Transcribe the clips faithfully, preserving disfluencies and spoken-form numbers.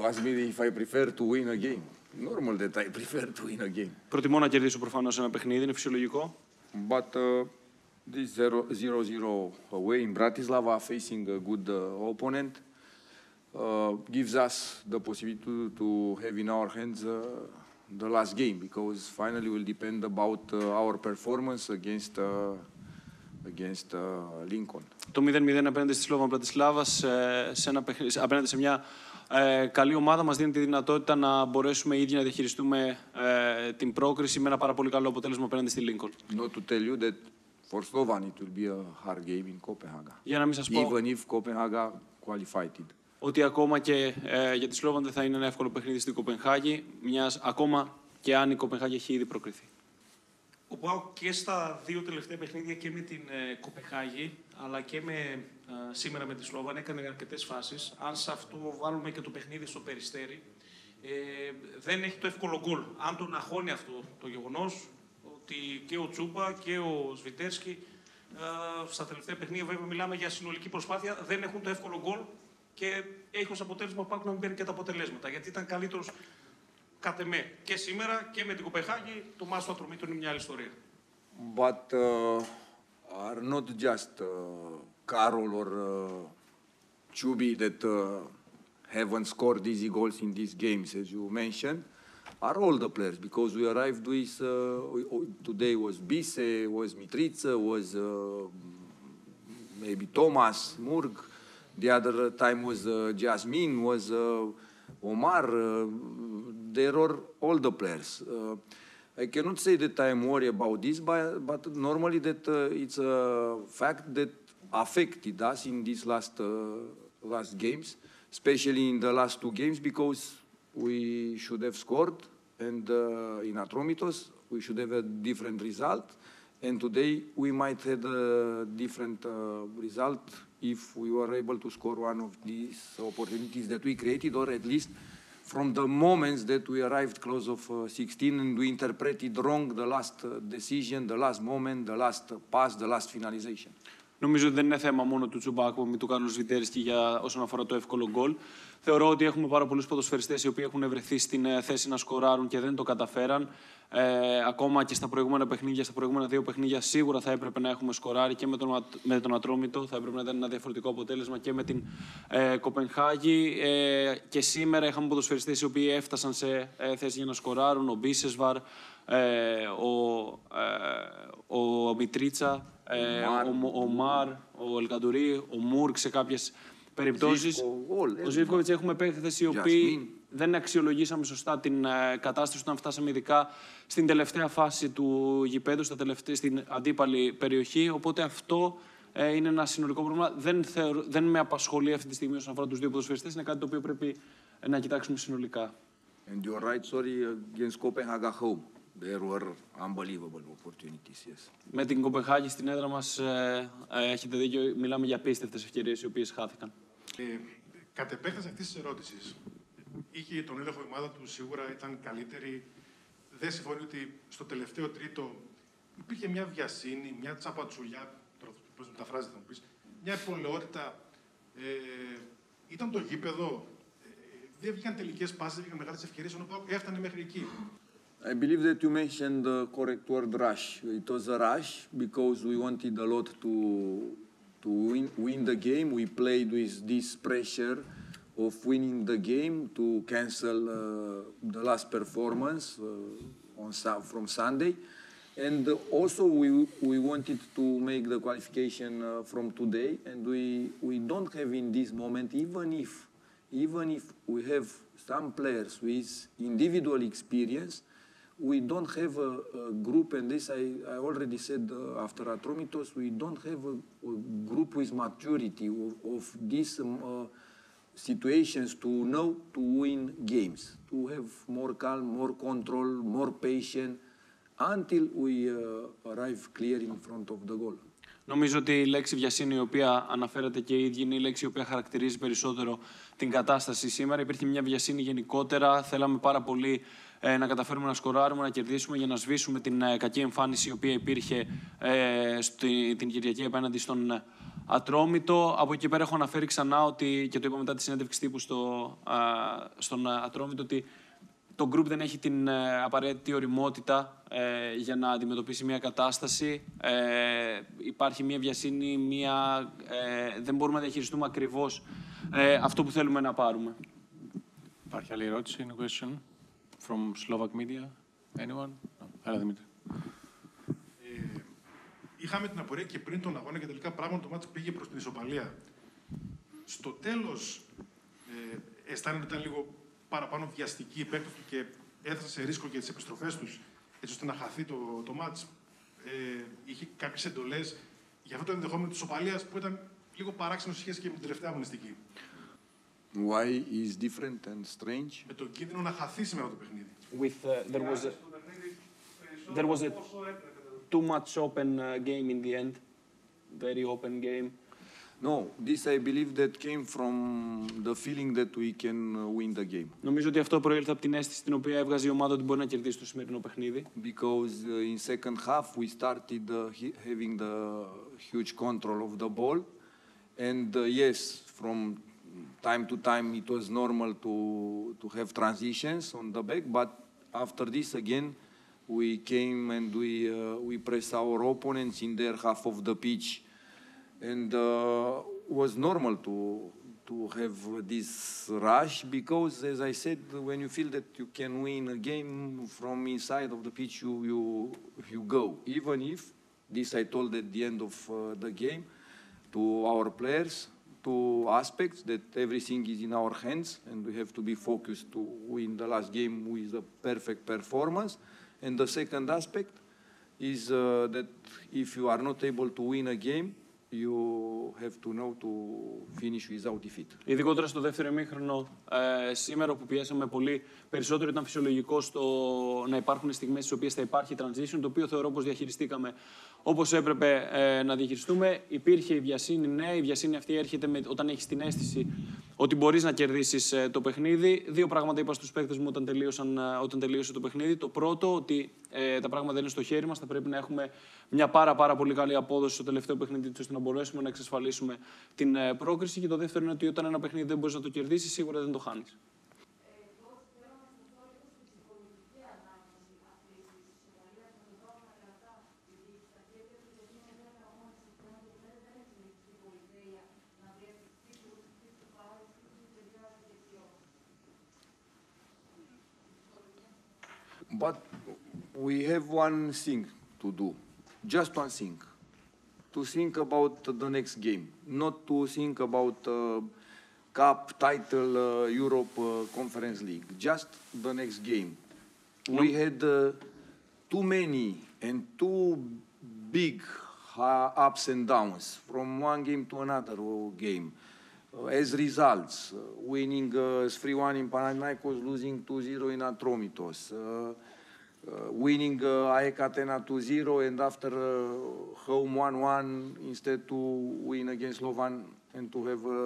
ask me if I prefer to win a game. Normal that I prefer to win a game. Προτιμώ να κερδίσω προφανώς ένα παιχνίδι, είναι φυσιολογικό. But uh, this zero zero away in Bratislava, facing a good uh, opponent, uh, gives us the possibility to, to have in our hands uh, the last game, because finally will depend about uh, our performance against uh, against uh, Lincoln. Το μηδέν μηδέν απέναντι στη Slovan Bratislava, σε ένα παιχνίδι, απέναντι σε μια ε, καλή ομάδα, μας δίνει τη δυνατότητα να μπορέσουμε ήδη να διαχειριστούμε ε, την πρόκριση με ένα πάρα πολύ καλό αποτέλεσμα απέναντι στη Lincoln. Not to tell you that for Slovan it will be a hard game in Copenhagen. Για να μην σας πω, even if Copenhagen qualified it. Ότι ακόμα και ε, για τη Slovan δεν θα είναι ένα εύκολο παιχνίδι στην Κοπενχάγη, μιας, ακόμα και αν η Κοπενχάγη έχει ήδη προκριθεί. Ο ΠΑΟΚ και στα δύο τελευταία παιχνίδια και με την ε, Κοπενχάγη, αλλά και με, ε, σήμερα με τη Slovan έκανε αρκετές φάσεις. Αν σε αυτό βάλουμε και το παιχνίδι στο Περιστέρι, ε, δεν έχει το εύκολο γκολ. Αν τον αγχώνει αυτό το γεγονός, ότι και ο Τσούπα και ο Σβιτέρσκι ε, στα τελευταία παιχνίδια, βέβαια μιλάμε για συνολική προσπάθεια, δεν έχουν το εύκολο γκολ και έχει ως αποτέλεσμα ο ΠΑΟΚ να μην παίρνει και τα αποτελέσματα. Γιατί ήταν καλύτερος κατ' εμέ και σήμερα και με την Κοπενχάγη, το μάτς του Ατρομήτων είναι μια άλλη ιστορία. But uh, are not just uh, Karol or uh, Chubi that uh, haven't scored easy goals in these games, as you mentioned, are all the players, because we arrived with, uh, we, today was Bise, was Mitriță, was uh, maybe Thomas, Murg, the other time was uh, Jasmine, was uh, Omar, uh, there are all the players. Uh, I cannot say that I am worried about this, but, but normally that uh, it's a fact that affected us in these last, uh, last games, especially in the last two games, because we should have scored, and uh, in Atromitos we should have a different result, and today we might have a different uh, result if we were able to score one of these opportunities that we created, or at least from the moments that we arrived close of uh, sixteen and we interpreted wrong the last uh, decision, the last moment, the last uh, pass, the last finalization. Νομίζω ότι δεν είναι θέμα μόνο του Τσουμπάκου με του Κάρλος Βιτέρσκι για όσον αφορά το εύκολο γκολ. Θεωρώ ότι έχουμε πάρα πολλούς ποδοσφαιριστές οι οποίοι έχουν βρεθεί στην θέση να σκοράρουν και δεν το καταφέραν. Ε, ακόμα και στα προηγούμενα παιχνίδια, στα προηγούμενα δύο παιχνίδια, σίγουρα θα έπρεπε να έχουμε σκοράρει και με τον, με τον Ατρόμητο. Θα έπρεπε να ήταν ένα διαφορετικό αποτέλεσμα και με την ε, Κοπενχάγη. Ε, και σήμερα είχαμε ποδοσφαιριστές οι οποίοι έφτασαν σε ε, θέση για να σκοράρουν. Ο Μπίσεσβαρ, ε, ο, ε, ο Μιτρίτσα, ε, ο, ο Μαρ, ο Ελκαντουρί, ο Μούρκ σε κάποιες περιπτώσεις. Ο Ζίβκοβιτς έχουμε παίκτες οι οποίοι δεν αξιολογήσαμε σωστά την ε, κατάσταση όταν φτάσαμε ειδικά στην τελευταία φάση του γηπέδου, στα τελευταία, στην αντίπαλη περιοχή. Οπότε αυτό ε, είναι ένα συνολικό πρόβλημα. Δεν, θεωρ, δεν με απασχολεί αυτή τη στιγμή όσον αφορά τους δύο ποδοσφαιριστές. Είναι κάτι το οποίο πρέπει ε, να κοιτάξουμε συνολικά. And you're right, sorry, against Copenhagen home. There were unbelievable opportunities, yes. Με την Κοπενχάγη στην έδρα μας ε, ε, έχετε δίκιο, μιλάμε για απίστευτες ευκαιρίες οι οποίες χάθηκαν. Ε, κατ' επέκταση αυτής της ερώτησης, είχε τον έλεγχο η ομάδα του, σίγουρα ήταν καλύτερη. Δεν συμφωνεί ότι στο τελευταίο τρίτο υπήρχε μια βιασύνη, μια τσαπατσουλιά, πώς μεταφράζεται να μου πεις, μια υπολαιότητα. Ε, ήταν το γήπεδο, ε, δεν βγήκαν τελικές πάσεις, δεν βγήκαν μεγάλες ευκαιρίες, ενώ έφτανε μέχρι εκεί. I believe that you mentioned the correct word, rush. It was a rush because we wanted a lot to, to win, win the game. We played with this pressure of winning the game to cancel uh, the last performance uh, on, from Sunday. And also we, we wanted to make the qualification uh, from today. And we, we don't have in this moment, even if, even if we have some players with individual experience, we don't have a, a group, and this I, I already said uh, after Atromitos, we don't have a, a group with maturity of, of these um, uh, situations to know to win games, to have more calm, more control, more patience, until we uh, arrive clear in front of the goal. Νομίζω ότι η λέξη βιασύνη, η οποία αναφέρεται και η ίδια, είναι η λέξη η οποία χαρακτηρίζει περισσότερο την κατάσταση σήμερα. Υπήρχε μια βιασύνη γενικότερα. Θέλαμε πάρα πολύ ε, να καταφέρουμε να σκοράρουμε, να κερδίσουμε για να σβήσουμε την ε, κακή εμφάνιση η οποία υπήρχε ε, στη, την Κυριακή απέναντι στον Ατρόμητο. Από εκεί πέρα έχω αναφέρει ξανά ότι, και το είπα μετά τη συνέντευξη τύπου στο, α, στον Ατρόμητο, ότι το group δεν έχει την ε, απαραίτητη ωριμότητα ε, για να αντιμετωπίσει μια κατάσταση. Ε, υπάρχει μια βιασύνη, μια, ε, δεν μπορούμε να διαχειριστούμε ακριβώς ε, αυτό που θέλουμε να πάρουμε. Υπάρχει άλλη ερώτηση, any question from Slovak media? Anyone? No. Έλα, Δημήτρη. Ε, είχαμε την απορία και πριν τον αγώνα και τελικά πράγματι το μάτς πήγε προς την ισοπαλία. Στο τέλος, ε, αισθάνεται ότι ήταν λίγο παραπάνω βιαστική η παίκτες του και έθεσε σε ρίσκο και τις επιστροφές τους, έτσι ώστε να χαθεί το, το μάτς. Ε, είχε κάποιες εντολές για αυτό το ενδεχόμενο της ισοπαλίας που ήταν λίγο παράξενο σε σχέση και με την τελευταία αγωνιστική. Why is different and strange? Με τον κίνδυνο να χαθεί σήμερα το παιχνίδι. With, uh, there was a, there was a too much open uh, game in the end. Very open game. No, this I believe that came from the feeling that we can win the game. Νομίζω ότι αυτό προήλθε από την αίσθηση την οποία έβγαζε η ομάδα ότι μπορεί να κερδίσει το σημερινό παιχνίδι. Because uh, in second half we started uh, he- having the huge control of the ball, and uh, yes, from time to time it was normal to to have transitions on the back, but after this again we came and we uh, we pressed our opponents in their half of the pitch, and uh, was normal to to have this rush because, as I said, when you feel that you can win a game from inside of the pitch, you you you go. Even if this I told at the end of uh, the game to our players, two aspects, that everything is in our hands and we have to be focused to win the last game with a perfect performance. And the second aspect is uh, that if you are not able to win a game, you have to know to finish without defeat. Ειδικότερα στο δεύτερο ημίχρονο, ε, σήμερα που πιέσαμε πολύ, περισσότερο ήταν φυσιολογικό στο να υπάρχουν στιγμές στις οποίες θα υπάρχει transition, το οποίο θεωρώ πως διαχειριστήκαμε όπως έπρεπε ε, να διαχειριστούμε. Υπήρχε η βιασύνη, ναι, η βιασύνη αυτή έρχεται με, όταν έχεις την αίσθηση ότι μπορείς να κερδίσεις ε, το παιχνίδι. Δύο πράγματα είπα στους παίκτες μου όταν, τελείωσαν, ε, όταν τελείωσε το παιχνίδι. Το πρώτο, ότι ε, τα πράγματα είναι στο χέρι μας, θα πρέπει να έχουμε μια πάρα, πάρα πολύ καλή απόδοση στο τελευταίο παιχνίδι, ώστε να μπορέσουμε να εξασφαλίσουμε την ε, πρόκριση. Και το δεύτερο είναι ότι όταν ένα παιχνίδι δεν μπορείς να το κερδίσεις, σίγουρα δεν το χάνεις. But we have one thing to do, just one thing, to think about the next game, not to think about uh, Cup, title, uh, Europe, uh, Conference League, just the next game. No. We had uh, too many and too big uh, ups and downs from one game to another game. Uh, as results, uh, winning uh, three one in Panathinaikos, losing two zero in Atromitos, uh, uh, winning uh, A E K Athena two zero, and after uh, home one one, instead to win against Slovan and to have a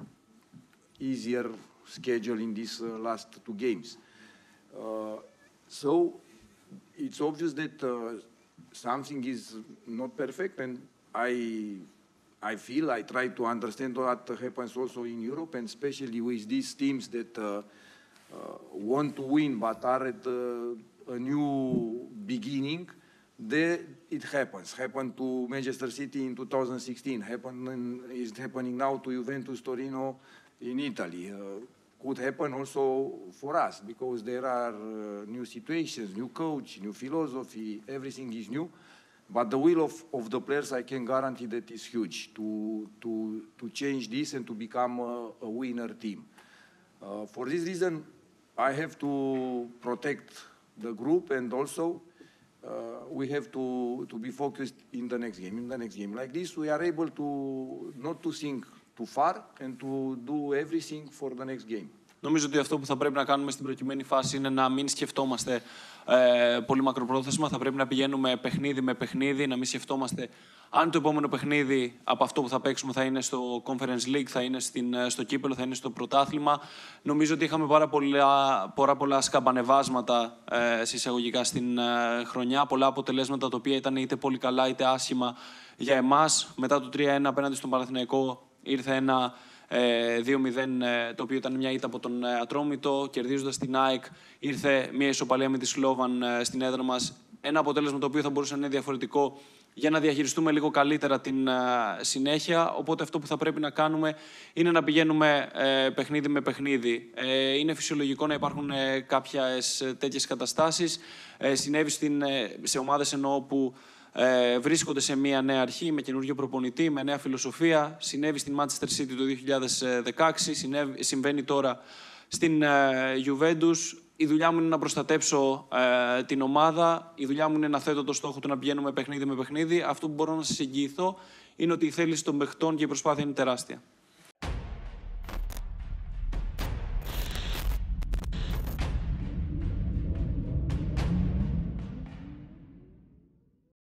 easier schedule in these uh, last two games. Uh, so it's obvious that uh, something is not perfect, and I I feel, I try to understand what happens also in Europe, and especially with these teams that uh, uh, want to win but are at uh, a new beginning. There it happens. Happened to Manchester City in two thousand sixteen. Happened is happening now to Juventus Torino in Italy. Uh, could happen also for us because there are uh, new situations, new coach, new philosophy. Everything is new. But the will of, of the players, I can guarantee that is huge to, to, to change this and to become a, a winner team. Uh, for this reason, I have to protect the group, and also uh, we have to, to be focused in the next game. In the next game, like this, we are able to not to think too far and to do everything for the next game. Νομίζω ότι αυτό που θα πρέπει να κάνουμε στην προκειμένη φάση είναι να μην σκεφτόμαστε ε, πολύ μακροπρόθεσμα. Θα πρέπει να πηγαίνουμε παιχνίδι με παιχνίδι, να μην σκεφτόμαστε αν το επόμενο παιχνίδι από αυτό που θα παίξουμε θα είναι στο Conference League, θα είναι στην, στο κύπελο, θα είναι στο πρωτάθλημα. Νομίζω ότι είχαμε πάρα πολλά, πολλά, πολλά σκαμπανεβάσματα ε, συσσαγωγικά στην ε, χρονιά. Πολλά αποτελέσματα τα οποία ήταν είτε πολύ καλά είτε άσχημα για εμάς. Μετά το τρία ένα απέναντι στον Παναθηναϊκό ήρθε ένα ε, δύο μηδέν, ε, το οποίο ήταν μια ήττα από τον ε, Ατρόμητο. Κερδίζοντας την ΑΕΚ ήρθε μια ισοπαλία με τη Σλόβαν ε, στην έδρα μας. Ένα αποτέλεσμα το οποίο θα μπορούσε να είναι διαφορετικό για να διαχειριστούμε λίγο καλύτερα την uh, συνέχεια. Οπότε αυτό που θα πρέπει να κάνουμε είναι να πηγαίνουμε ε, παιχνίδι με παιχνίδι. Ε, είναι φυσιολογικό να υπάρχουν ε, κάποιες ε, τέτοιες καταστάσεις. Ε, συνέβη στην, ε, σε ομάδες εννοώ που ε, βρίσκονται σε μια νέα αρχή, με καινούργιο προπονητή, με νέα φιλοσοφία. Συνέβη στην Manchester City το δύο χιλιάδες δεκαέξι, συνέβη, συμβαίνει τώρα στην ε, Juventus. Η δουλειά μου είναι να προστατέψω ε, την ομάδα. Η δουλειά μου είναι να θέτω το στόχο του να πηγαίνουμε παιχνίδι με παιχνίδι. Αυτό που μπορώ να σας εγγυηθώ είναι ότι η θέληση των παιχτών και η προσπάθεια είναι τεράστια.